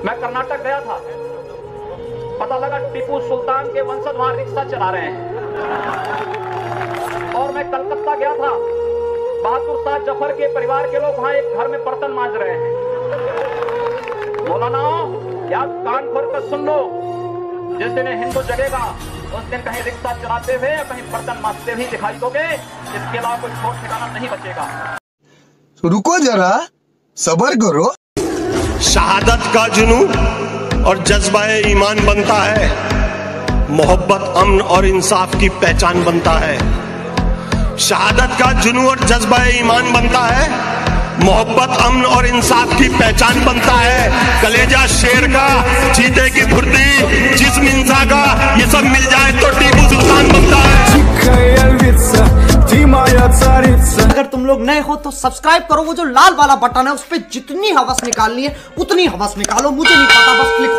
मैं कर्नाटक गया था, पता लगा टीपू सुल्तान के वंशज वहां रिक्शा चला रहे हैं। और मैं कलकत्ता गया था, बहादुर शाह जफर के परिवार के लोग वहां एक घर में बर्तन मांज रहे हैं। मौलाना यार कान खोल कर सुन लो, जिस दिन हिंदू जगेगा उस दिन कहीं रिक्शा चलाते हुए या कहीं बर्तन मांजते हुए दिखाई दोगे। इसके अलावा कोई छोड़ ठिकाना नहीं बचेगा। रुको जरा, सब्र करो। शहादत का जुनून और जज्बा-ए ईमान बनता है, मोहब्बत अमन और इंसाफ की पहचान बनता है। शहादत का जुनून और जज्बा-ए ईमान बनता है, मोहब्बत अमन और इंसाफ की पहचान बनता है। कलेजा शेर का, चीते की फुर्ती, जिस्म इंसान का, ये सब मिल जाए तो टीपू सुल्तान बनता है। अगर तुम लोग नए हो तो सब्सक्राइब करो, वो जो लाल वाला बटन है उस पर जितनी हवस निकालनी है उतनी हवस निकालो। मुझे नहीं पता, बस क्लिक